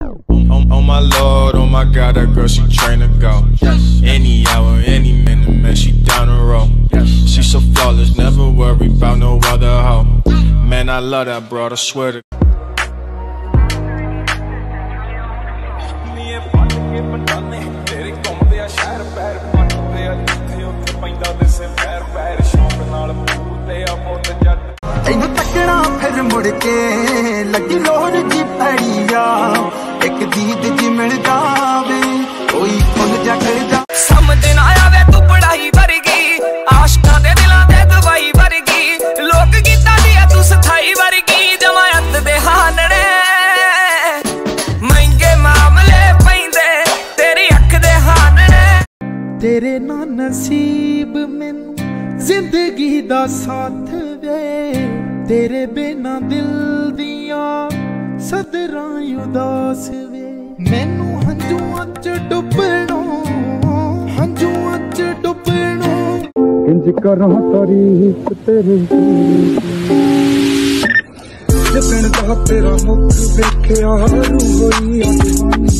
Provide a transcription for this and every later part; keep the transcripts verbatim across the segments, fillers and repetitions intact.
Oh, oh my lord, oh my god, that girl, she train to go. Any hour, any minute, man, she down the road. She so flawless, never worry about no other hoe. Man, I love that broad, I swear to ਤੈਨੂੰ ਤੱਕਣਾ ਫਿਰ ਮੁੜ ਕੇ ਲੱਗੀ ਲੋੜ ਜੀ ਪੈੜੀ ਆ ਇੱਕ ਦੀਦ ਜੀ ਮਿਲ ਜਾਵੇ ਕੋਈ ਫੁੱਲ ਜਾ ਖਿੜਦਾ ਸਮਝ ਨਾ ਆਵੇ ਤੂੰ ਪੜਾਈ ਵਰਗੀ ਆਸ਼ਕਾਂ ਦੇ ਦਿਲਾਂ ਦੇ ਦਵਾਈ ਵਰਗੀ ਲੋਕ ਗੀਤਾਂ ਦੀ ਤੂੰ ਸਥਾਈ ਵਰਗੀ ਜਮਾਅਤ ਦੇ ਹਾਨੜੇ ਮਹਿੰਗੇ ਮਾਮਲੇ ਪੈਂਦੇ ਤੇਰੀ ਅੱਖ ਦੇ ਹਾਨੜੇ ਤੇਰੇ ਨਾਲ ਨਸੀਬ ਮੈਨੂੰ ਜ਼ਿੰਦਗੀ ਦਾ ਸਾਥ ਵੇ तेरे बिना दिल दिया सदरां उदास वे मैनू हंजुआं च डुबणो हंजुआं च डुबणो इंज करां तारीफ तेरे जिसण दा तेरा मुख वेखिया रू होई आसमानी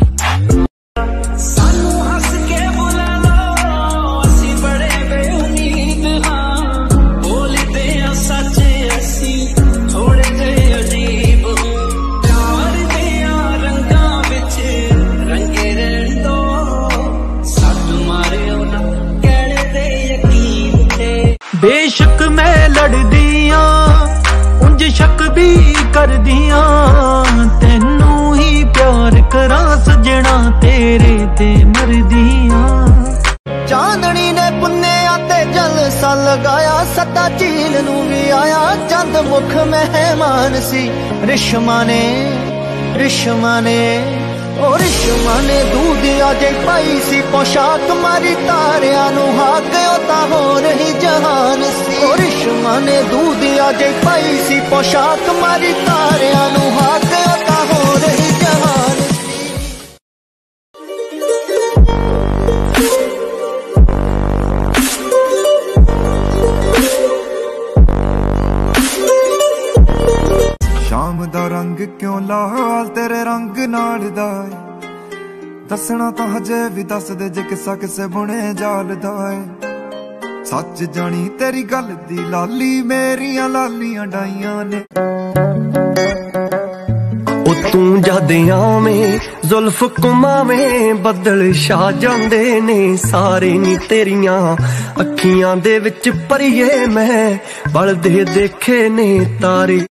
बेशक मैं लड़दियां उंज शक भी करदियां तेनू ही प्यार करा सजना तेरे ते मरदियां चांदनी ने पुन्नेया ते जलसा लगाया सदा झील नू भी आया चंद मुख मेहमान सी रिश्मा ने रिश्मा ने ओ रिश्मा ने दूध अजे पाई सी पोशाक मारी तारिया नू हाक ओता हो रही जहान सी ओ रिश्मा ने दूध अजे पाई सी पोशाक मारी तारिया नू हाक ओता हो रही जहान शाम दा रंग क्यों लाल तेरे रंग नाल दा दसना तां हजे भी दस दे जे किस्सा किसे बुने जाल दा सच जानी तेरी गल दी लाली मेरियां लालियां डाइयां ने ओ तू जद आवें जुल्फ घुमावें बदल छा जांदे ने सारे नी तेरियां अखियां दे विच परिए मैं बलदे देखे ने तारे